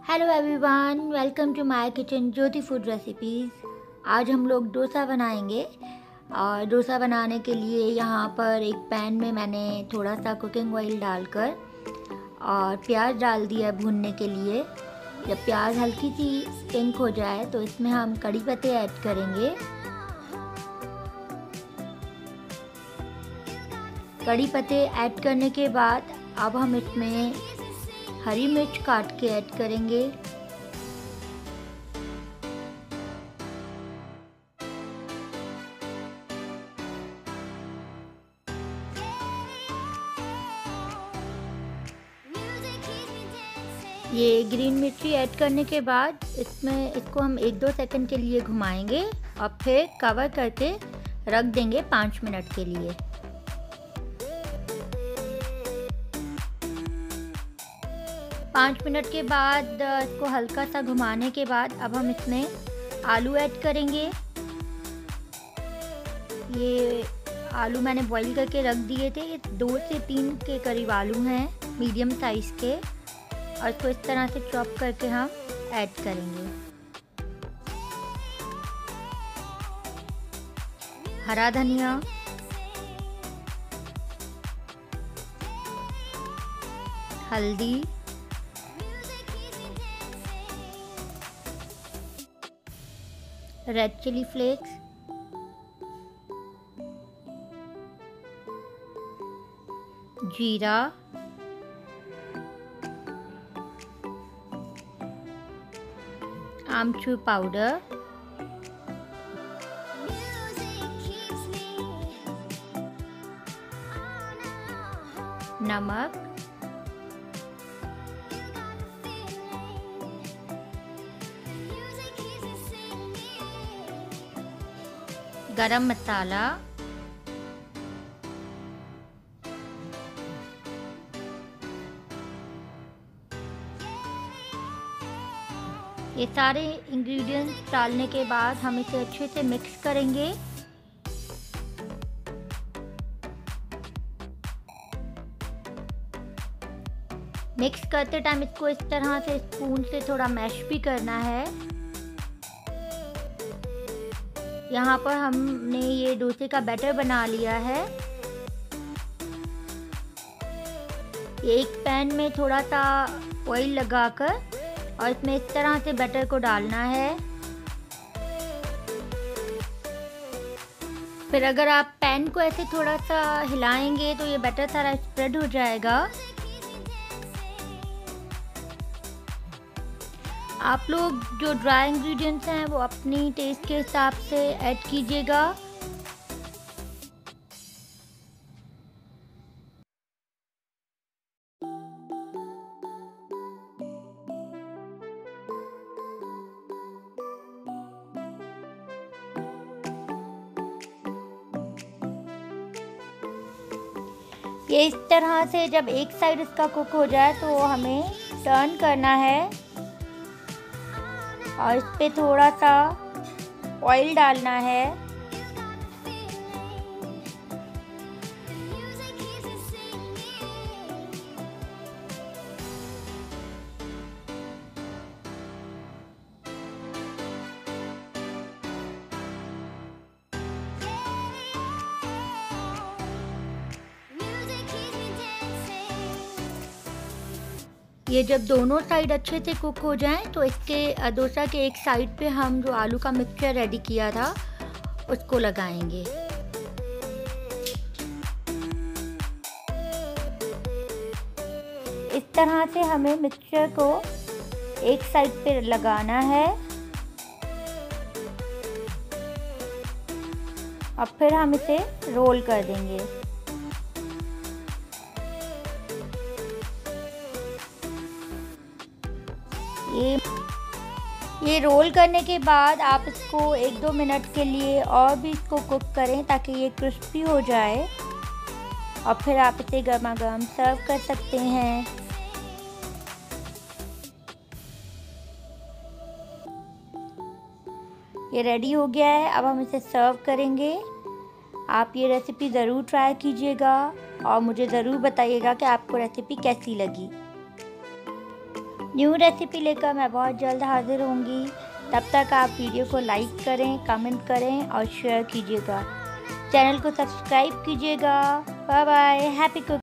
Hello everyone, welcome to my kitchen Jyoti food recipes. आज हम लोग डोसा बनाएंगे। और डोसा बनाने के लिए यहाँ पर एक पैन में मैंने थोड़ा सा कुकिंग ऑयल डालकर और प्याज डाल दिया भूनने के लिए। जब प्याज हल्की सी पिंक हो जाए तो इसमें हम कड़ी पत्ते ऐड करेंगे। कड़ी पत्ते ऐड करने के बाद अब हम इसमें हरी मिर्च काट के ऐड करेंगे। ये ग्रीन मिर्ची ऐड करने के बाद इसको हम 1-2 सेकंड के लिए घुमाएंगे और फिर कवर करके रख देंगे 5 मिनट के लिए। पाँच मिनट के बाद इसको हल्का सा घुमाने के बाद अब हम इसमें आलू ऐड करेंगे। ये आलू मैंने बॉईल करके रख दिए थे। ये 2 से 3 के करीब आलू हैं, मीडियम साइज़ के, और इसको इस तरह से चॉप करके हम ऐड करेंगे। हरा धनिया, हल्दी, रेड चिली फ्लेक्स, जीरा, आमचूर पाउडर, नमक, गरम मसाला, ये सारे इंग्रेडिएंट्स डालने के बाद हम इसे अच्छे से मिक्स करेंगे। मिक्स करते टाइम इसको इस तरह से स्पून से थोड़ा मैश भी करना है। यहाँ पर हमने ये डोसे का बैटर बना लिया है। एक पैन में थोड़ा सा ऑयल लगाकर और इसमें इस तरह से बैटर को डालना है। फिर अगर आप पैन को ऐसे थोड़ा सा हिलाएंगे तो ये बैटर सारा स्प्रेड हो जाएगा। आप लोग जो ड्राई इंग्रेडिएंट्स हैं वो अपनी टेस्ट के हिसाब से ऐड कीजिएगा। ये इस तरह से जब एक साइड इसका कुक हो जाए तो हमें टर्न करना है और इस पे थोड़ा सा ऑयल डालना है। ये जब दोनों साइड अच्छे से कुक हो जाएं तो इसके डोसा के एक साइड पे हम जो आलू का मिक्सचर रेडी किया था उसको लगाएंगे। इस तरह से हमें मिक्सचर को एक साइड पे लगाना है और फिर हम इसे रोल कर देंगे। ये रोल करने के बाद आप इसको 1-2 मिनट के लिए और भी इसको कुक करें ताकि ये क्रिस्पी हो जाए और फिर आप इसे गर्मा गर्म सर्व कर सकते हैं। ये रेडी हो गया है। अब हम इसे सर्व करेंगे। आप ये रेसिपी ज़रूर ट्राई कीजिएगा और मुझे ज़रूर बताइएगा कि आपको रेसिपी कैसी लगी। न्यू रेसिपी लेकर मैं बहुत जल्द हाजिर होंगी। तब तक आप वीडियो को लाइक करें, कमेंट करें और शेयर कीजिएगा। चैनल को सब्सक्राइब कीजिएगा। Bye bye, happy cooking.